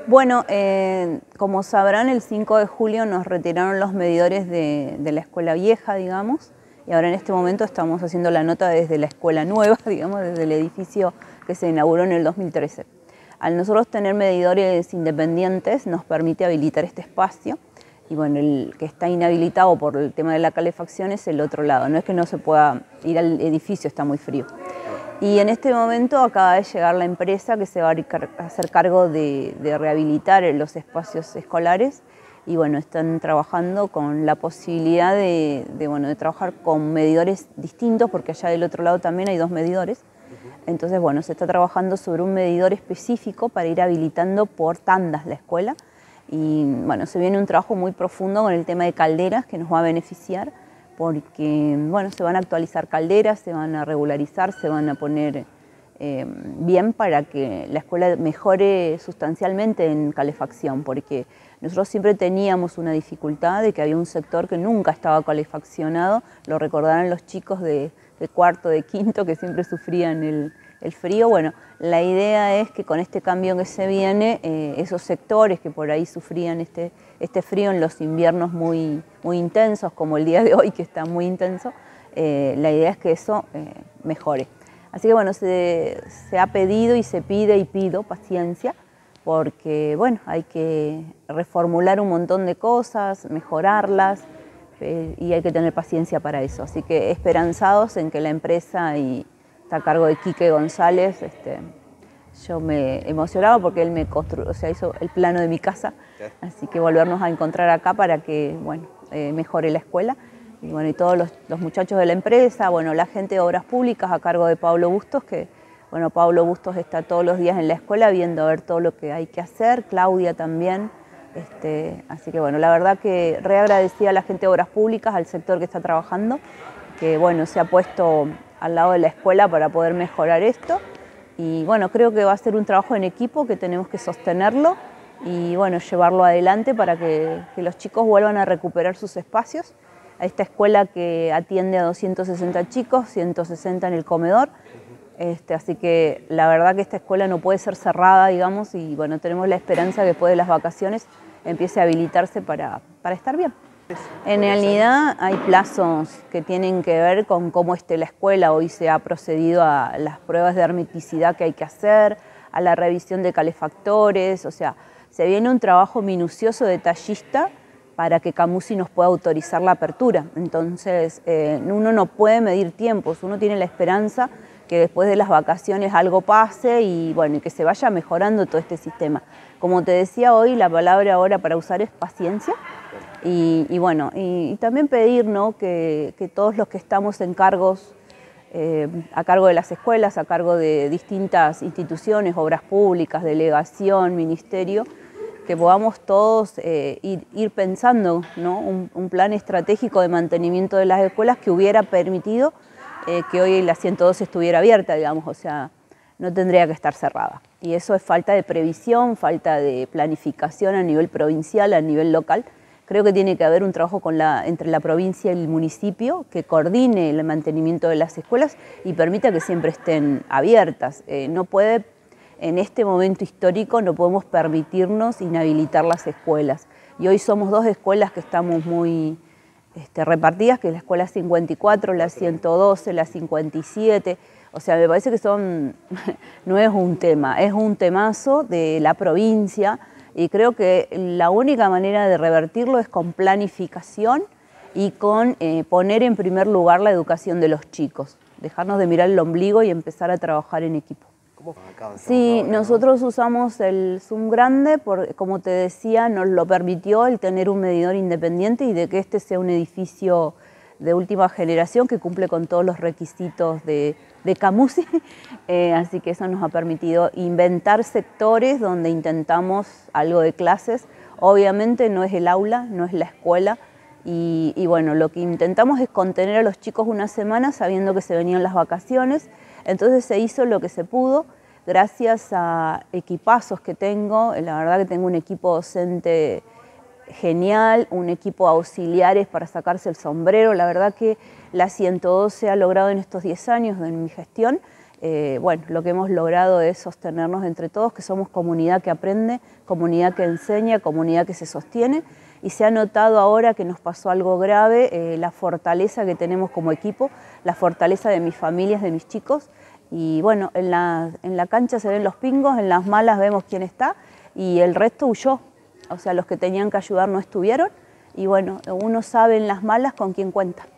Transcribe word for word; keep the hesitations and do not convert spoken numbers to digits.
Bueno, eh, como sabrán, el cinco de julio nos retiraron los medidores de, de la escuela vieja, digamos, y ahora en este momento estamos haciendo la nota desde la escuela nueva, digamos, desde el edificio que se inauguró en el dos mil trece. Al nosotros tener medidores independientes nos permite habilitar este espacio, y bueno, el que está inhabilitado por el tema de la calefacción es el otro lado, no es que no se pueda ir al edificio, está muy frío. Y en este momento acaba de llegar la empresa que se va a hacer cargo de, de rehabilitar los espacios escolares y bueno, están trabajando con la posibilidad de, de, bueno, de trabajar con medidores distintos, porque allá del otro lado también hay dos medidores. Entonces, bueno, se está trabajando sobre un medidor específico para ir habilitando por tandas la escuela. Y bueno, se viene un trabajo muy profundo con el tema de calderas que nos va a beneficiar, porque bueno, se van a actualizar calderas, se van a regularizar, se van a poner eh, bien para que la escuela mejore sustancialmente en calefacción, porque nosotros siempre teníamos una dificultad de que había un sector que nunca estaba calefaccionado, lo recordarán los chicos de, de cuarto, de quinto, que siempre sufrían el, el frío. Bueno, la idea es que con este cambio que se viene, eh, esos sectores que por ahí sufrían este, este frío en los inviernos muy, muy intensos, como el día de hoy que está muy intenso, eh, la idea es que eso eh, mejore. Así que bueno, se, se ha pedido y se pide y pido paciencia, porque bueno, hay que reformular un montón de cosas, mejorarlas, eh, y hay que tener paciencia para eso. Así que esperanzados en que la empresa y está a cargo de Quique González. Este, yo me emocionaba porque él me construyó, o sea, hizo el plano de mi casa, así que volvernos a encontrar acá para que, bueno, eh, mejore la escuela. Y bueno, y todos los, los muchachos de la empresa, bueno, la gente de Obras Públicas a cargo de Pablo Bustos, que, bueno, Pablo Bustos está todos los días en la escuela viendo a ver todo lo que hay que hacer, Claudia también. Este, así que bueno, la verdad que reagradecida a la gente de Obras Públicas, al sector que está trabajando, que bueno, se ha puesto al lado de la escuela para poder mejorar esto. Y bueno, creo que va a ser un trabajo en equipo que tenemos que sostenerlo y bueno, llevarlo adelante para que, que los chicos vuelvan a recuperar sus espacios. A esta escuela que atiende a doscientos sesenta chicos, ciento sesenta en el comedor. Este, así que la verdad que esta escuela no puede ser cerrada, digamos, y bueno, tenemos la esperanza que después de las vacaciones empiece a habilitarse para, para estar bien. En realidad hay plazos que tienen que ver con cómo esté la escuela. Hoy se ha procedido a las pruebas de hermeticidad que hay que hacer, a la revisión de calefactores, o sea, se viene un trabajo minucioso, detallista, para que Camusi nos pueda autorizar la apertura. Entonces, eh, uno no puede medir tiempos, uno tiene la esperanza que después de las vacaciones algo pase y bueno, y que se vaya mejorando todo este sistema. Como te decía hoy, la palabra ahora para usar es paciencia. Y, y bueno, y, y también pedir, ¿no?, que, que todos los que estamos en cargos, eh, a cargo de las escuelas, a cargo de distintas instituciones, obras públicas, delegación, ministerio, que podamos todos eh, ir, ir pensando, ¿no?, un, un plan estratégico de mantenimiento de las escuelas que hubiera permitido eh, que hoy la ciento dos estuviera abierta, digamos, o sea, no tendría que estar cerrada. Y eso es falta de previsión, falta de planificación a nivel provincial, a nivel local. Creo que tiene que haber un trabajo con la, entre la provincia y el municipio que coordine el mantenimiento de las escuelas y permita que siempre estén abiertas. Eh, no puede, en este momento histórico, no podemos permitirnos inhabilitar las escuelas. Y hoy somos dos escuelas que estamos muy este, repartidas, que es la escuela cincuenta y cuatro, la ciento doce, la cincuenta y siete. O sea, me parece que son, no es un tema, es un temazo de la provincia. Y creo que la única manera de revertirlo es con planificación y con eh, poner en primer lugar la educación de los chicos. Dejarnos de mirar el ombligo y empezar a trabajar en equipo. ¿Cómo Sí, ahora, nosotros ¿no? usamos el Zoom grande, por, como te decía, nos lo permitió el tener un medidor independiente y de que este sea un edificio de última generación que cumple con todos los requisitos de, de Camusi, eh, así que eso nos ha permitido inventar sectores donde intentamos algo de clases. Obviamente no es el aula, no es la escuela, y, y bueno, lo que intentamos es contener a los chicos una semana sabiendo que se venían las vacaciones, entonces se hizo lo que se pudo, gracias a equipazos que tengo. La verdad que tengo un equipo docente genial, un equipo de auxiliares para sacarse el sombrero. La verdad que la ciento doce ha logrado en estos diez años de mi gestión eh, bueno, lo que hemos logrado es sostenernos entre todos, que somos comunidad que aprende, comunidad que enseña, comunidad que se sostiene, y se ha notado ahora que nos pasó algo grave, eh, la fortaleza que tenemos como equipo, la fortaleza de mis familias, de mis chicos, y bueno, en la, en la cancha se ven los pingos, en las malas vemos quién está, y el resto huyó, o sea, los que tenían que ayudar no estuvieron, y bueno, uno sabe en las malas con quién cuenta.